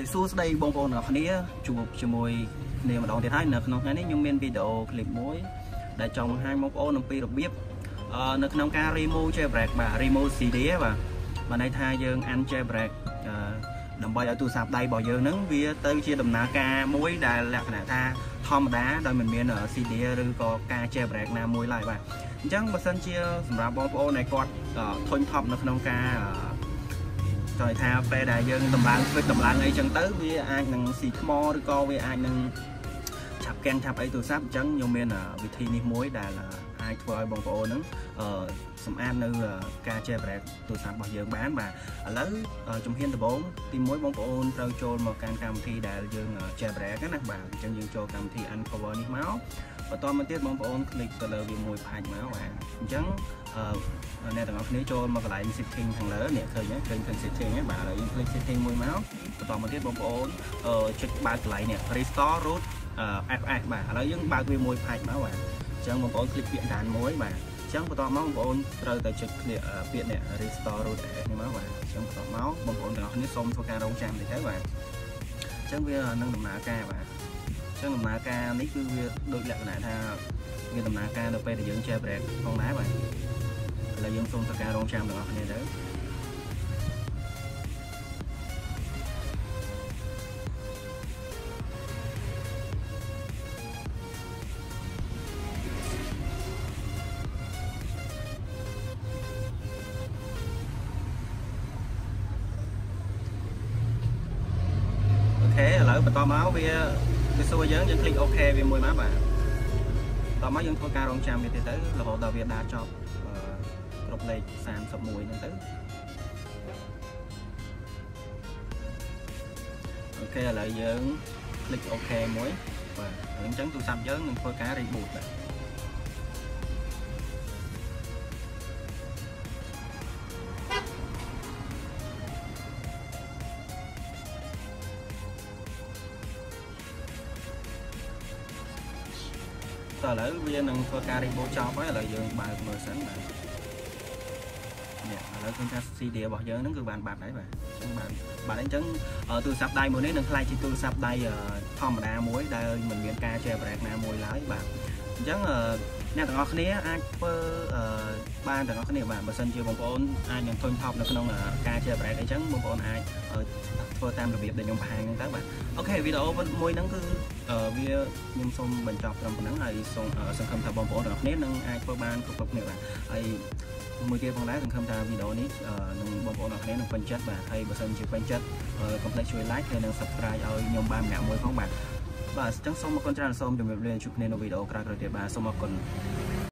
សួស្តីបងប្អូនទាំងអស់គ្នាជួបជាមួយគ្នាម្ដងទៀតហើយនៅក្នុងថ្ងៃនេះខ្ញុំមានវីដេអូឃ្លីបមួយដែលចង់បង្ហាញបងប្អូនអំពីរបៀបនៅក្នុងការ remove jailbreak បាទ remove CD បាទន័យថាយើង unjailbreak ដើម្បីឲ្យទូរស័ព្ទដៃរបស់យើងហ្នឹងវាទៅជាដំណើរការមួយដែលលក្ខណៈថាធម្មតាដោយមិនមាន CD ឬក៏ការ jailbreak ណាមួយឡើយបាទអញ្ចឹងបើសិនជាសម្រាប់បងប្អូនដែលគាត់ធុញថប់នៅក្នុងការចង់ថាពេលដែលយើងតម្លើងធ្វើតម្លើងអីចឹងទៅវាអាចនឹងស៊ីថ្មឬក៏វាអាចនឹងឆាប់កាំងឆាប់អីទូរស័ព្ទអញ្ចឹងខ្ញុំមានវិធីនេះមួយដែលអាចធ្វើឲ្យបងប្អូនហ្នឹងសម្អាតនៅការ jailbreak ទូរស័ព្ទរបស់យើងបានបាទឥឡូវជំហានដំបូងទី1បងប្អូនត្រូវចូលមកកាន់កម្មវិធីដែលយើង jailbreak ណាបាទអញ្ចឹងយើងចូលកម្មវិធី uncover នេះមកបន្តមកទៀតបងប្អូនคลิกទៅលើវាមួយផាច់មកបាទអញ្ចឹងអ្នកទាំងអស់គ្នាចូលមកកន្លែង setting ខាងលើនេះឃើញឃើញ setting ហ្នឹងបាទឥឡូវយើង click setting មួយមកបន្តមកទៀតបងប្អូនចុចបើកកន្លែងនេះ restore root FS បាទឥឡូវយើងបើកវាមួយផាច់មកបាទអញ្ចឹងបងប្អូន click ពាក្យដានមួយបាទអញ្ចឹងបន្តមកបងប្អូនត្រូវតែចុចពាក្យនេះ restore root FS នេះមកបាទអញ្ចឹងបន្តមកបងប្អូនទាំងអស់គ្នាសូមធ្វើការរងចាំតិចទៅបាទអញ្ចឹងវានឹងដំណើរការបាទអញ្ចឹងដំណើរការនេះគឺវាដូចលក្ខណៈថាវាដំណើរការនៅពេលដែលយើង jailbreak ផងដែរបាទឥឡូវយើងសូមធ្វើការរងចាំទាំងអស់គ្នាទៅអូខេឥឡូវបន្តមកវាសួរយើងคลิกអូខេវាមួយមកបាទតមកយើងធ្វើការរងចាំវាទៀតទៅរហូតដល់វាដាចប់គ្រប់លេខ31ហ្នឹងទៅអូខេឥឡូវយើងคลิกអូខេមួយបាទអញ្ចឹងទូរស័ព្ទយើងនឹងធ្វើការ reboot បាទតឥឡូវវានឹងធ្វើការ reboot ចប់ហើយឥឡូវយើងបើកមើលសិនបាទនេះឥឡូវឃើញថា CD របស់យើងហ្នឹងគឺបានបាត់ហើយបាទអញ្ចឹងបាទអញ្ចឹងទូរស័ព្ទដៃមួយនេះនឹងខ្លាយជាទូរស័ព្ទដៃធម្មតាមួយដែលមិនមានការ jailbreak ណាមួយឡើយបាទអញ្ចឹងអ្នកទាំងអស់គ្នាអាចធ្វើបានទាំងអស់គ្នាបាទបើសិនជាបងប្អូនអាចនឹងធុញថប់នៅក្នុងការ jailbreak អីចឹងបងប្អូនអាចធ្វើតាមរបៀបដែលខ្ញុំបង្ហាញហ្នឹងទៅបាទអូខេវីដេអូមួយហ្នឹងគឺវាខ្ញុំសូមបញ្ចប់ត្រឹមប៉ុណ្្នឹងហើយសូមសង្ឃឹមថាបងប្អូនទាំងអស់គ្នានឹងអាចធ្វើបានគ្រប់គ្នាបាទហើយមួយទៀតផងដែរសង្ឃឹមថាវីដេអូនេះនឹងបងប្អូនទាំងអស់គ្នានឹងពេញចិត្តបាទហើយបើសិនជាពេញចិត្តកុំភ្លេចជួយ like ហើយនិង subscribe ឲ្យខ្ញុំបានម្នាក់មួយផងបាទអញ្ចឹងសូមអរគុណច្រើនសូមជម្រាបលាជួបគ្នានៅវីដេអូក្រោយៗទៀតបាទសូមអរគុណ